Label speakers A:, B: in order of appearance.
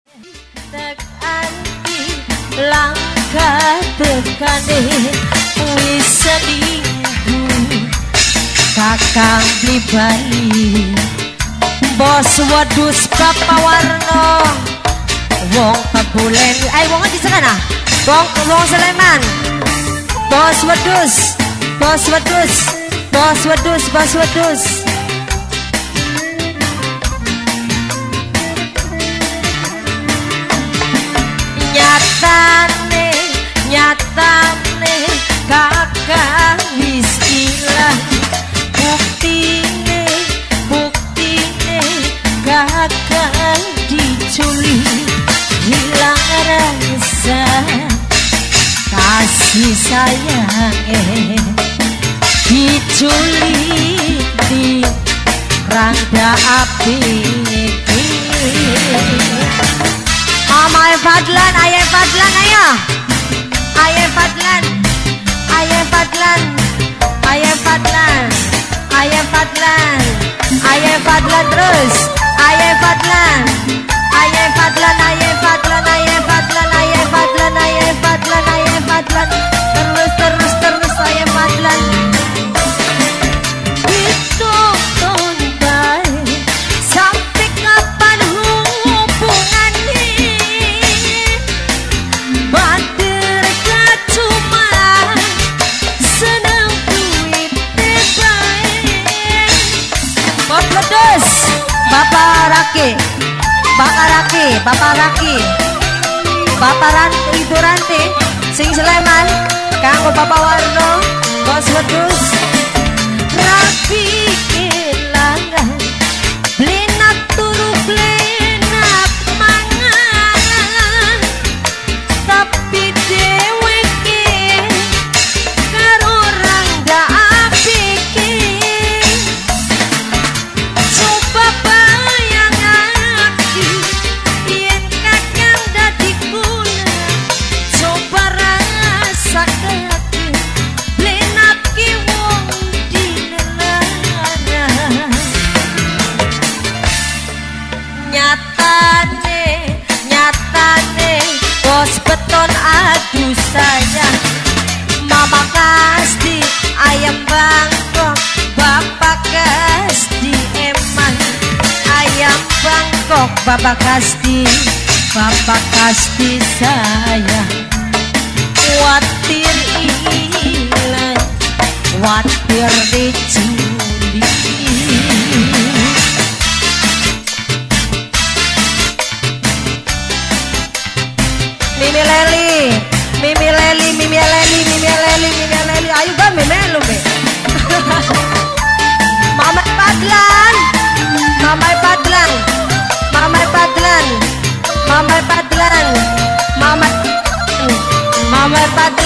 A: Tekanti langkah tekane wis seminggu kakang beli Bali bos wedhus Bapak Warno wong Pebulen wong di sana wong Sleman bos wedhus nyatane kakang wis ilang buktine kakang diculik hilang rasa kasih sayangnya diculik di rangda api Mama Fadlan, Ayah Fadlan, ayah Fadlan terus Ayah Fadlan terus Ayah Fadlan itu tonton sampai kapan hubungan ini bader cuma senang duit baik Bos Bapak Ibu Ranti sing Sleman kanggo Bapak Warno bos wedhus rapi kelangan blinak turu blinak mangan tapi dheweke karo rangga apike coba bayangake yen kakang dadi kula coba rasake blenake wong dinelana nyatane bos beton aduh sayang Mama Kasdi ayam Bangkok Bapak Kasdi emang ayam Bangkok Bapak Kasdi sayang watir ilang watir diculik Mimi Leli ayo ga memelu me Mama Fadlan Mama